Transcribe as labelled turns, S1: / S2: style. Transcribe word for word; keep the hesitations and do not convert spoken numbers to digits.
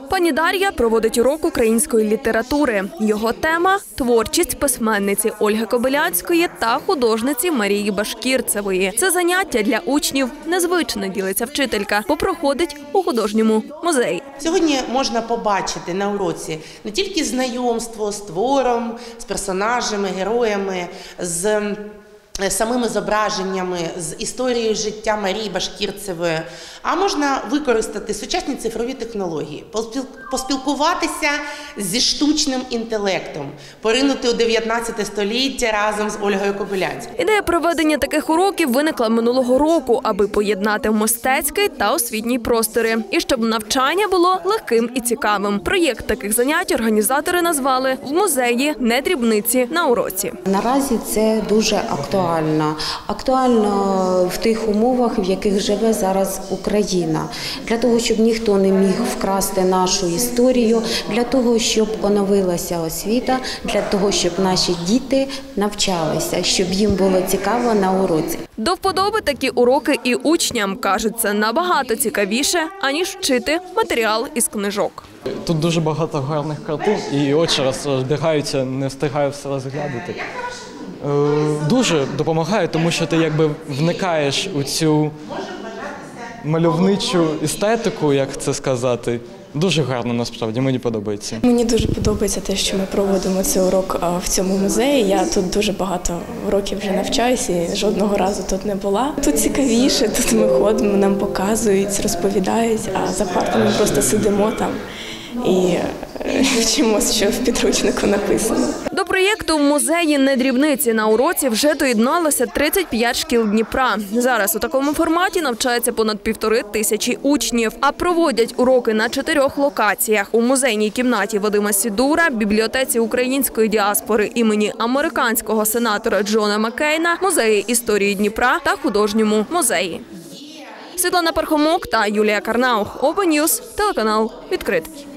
S1: Пані Дар'я проводить урок української літератури. Його тема – творчість письменниці Ольги Кобиляцької та художниці Марії Башкірцевої. Це заняття для учнів незвичне, ділиться вчителька, бо проходить у художньому музеї.
S2: Сьогодні можна побачити на уроці не тільки знайомство з твором, з персонажами, героями, з самими зображеннями, з історією життя Марії Башкірцевої, а можна використати сучасні цифрові технології, поспілкуватися зі штучним інтелектом, поринути у дев'ятнадцяте століття разом з Ольгою Кобиляцькою.
S1: Ідея проведення таких уроків виникла минулого року, аби поєднати мистецький та освітній простори. І щоб навчання було легким і цікавим. Проєкт таких занять організатори назвали «В музеї, не дрібниці на уроці».
S3: Наразі це дуже актуально. Актуально в тих умовах, в яких живе зараз Україна. Для того, щоб ніхто не міг вкрасти нашу історію, для того, щоб оновилася освіта, для того, щоб наші діти навчалися, щоб їм було цікаво на уроці.
S1: До вподоби такі уроки і учням, кажуть, це набагато цікавіше, аніж вчити матеріал із книжок.
S4: Тут дуже багато гарних картин і очі розбігаються, не встигаю все розглядати. Дуже допомагає, тому що ти якби вникаєш у цю мальовничу естетику, як це сказати. Дуже гарно, насправді, мені подобається.
S5: Мені дуже подобається те, що ми проводимо цей урок в цьому музеї. Я тут дуже багато років вже навчаюся і жодного разу тут не була. Тут цікавіше, тут ми ходимо, нам показують, розповідають, а за партами просто сидимо там і вчимося, що в підручнику написано.
S1: До проєкту «В музеї, не дрібниці на уроці» вже доєдналося тридцять п'ять шкіл Дніпра. Зараз у такому форматі навчається понад півтори тисячі учнів. А проводять уроки на чотирьох локаціях – у музейній кімнаті Вадима Сідура, бібліотеці української діаспори імені американського сенатора Джона Маккейна, музеї історії Дніпра та художньому музеї. Світлана Пархомок та Юлія Карнаух. Open News, телеканал «Відкритий».